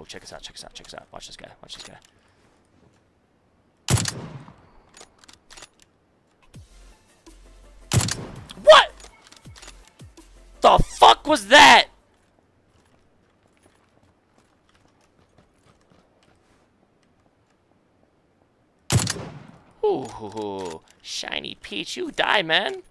Oh, check us out, check us out, check us out. Watch this guy, watch this guy. What? The fuck was that? Ooh, shiny peach, you die, man.